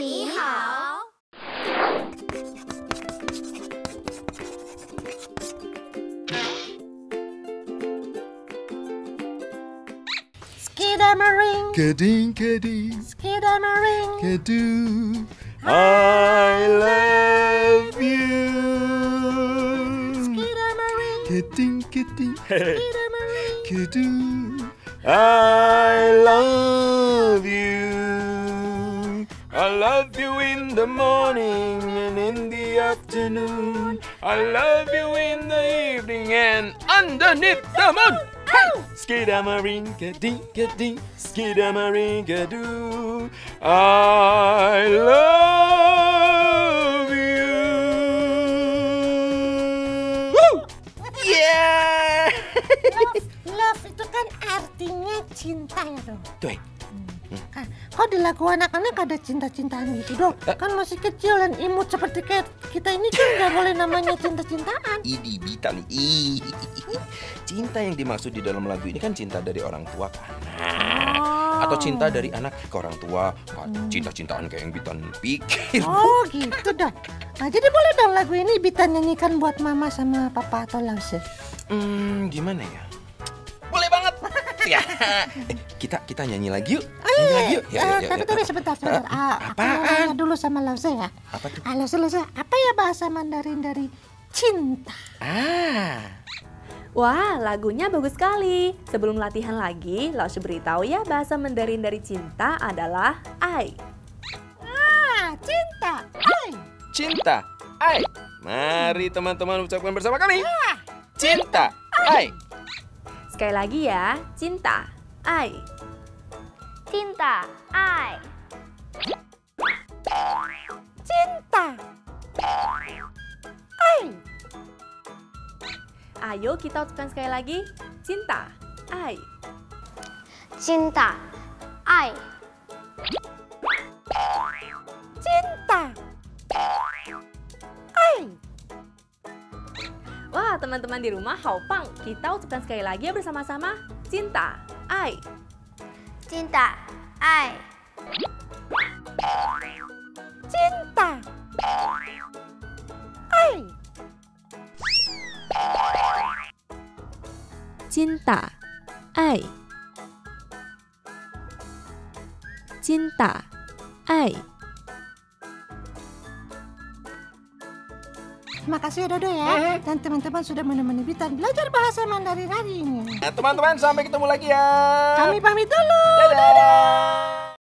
你好。 Skidamaring, Keding, keding, skidamaring, kedu. I love you. skidamaring, Keding, keding, skidamaring. kedu. I love you. I love you in the morning and in the afternoon. I love you in the evening and underneath the moon. Hey! Skidamaring-a-ding-a-ding, skidamaring-a-doo. I love you. Woo! Yeah! Love itu kan artinya cinta ya dong. Tuh. Kok di lagu anak-anak ada cinta-cintaan gitu dong? Kan masih kecil dan imut seperti kayak kita ini kan nggak boleh namanya cinta-cintaan. Idi bita nih. Cinta yang dimaksud di dalam lagu ini kan cinta dari orang tua ke anak. Atau cinta dari anak ke orang tua. Cinta-cintaan kayak yang Bitan pikir. Oh gitu dong. Nah jadi boleh dong lagu ini Bita nyanyikan buat mama sama papa atau Lause? Gimana ya? Boleh banget. Ya. Kita nyanyi lagi yuk. Nyanyi lagi yuk. Tapi sebentar. Aku nanya dulu sama Lause ya. Apa tuh? Lause, apa ya bahasa Mandarin dari cinta? Wah, lagunya bagus sekali. Sebelum latihan lagi, Lause beritahu ya bahasa Mandarin dari cinta adalah ai. Cinta. Ai. Cinta. Ai. Mari teman-teman ucapkan bersama kami. Cinta. Ai. Sekali lagi ya, cinta, ai. Cinta, ai. Cinta. Ai. Ayo kita ucapkan sekali lagi, cinta, ai. Cinta, ai. Cinta. Ai. Wah, teman-teman di rumah, haopang. Kita ucapkan sekali lagi ya bersama-sama, cinta, ai. Cinta, ai. Cinta. Ai. Cinta, ai. Cinta, ai. Terima kasih Dodo ya. Dan teman-teman sudah menemani Bita belajar bahasa Mandarin hari ini. Teman-teman sampai ketemu lagi ya. Kami pamit dulu. Dadah.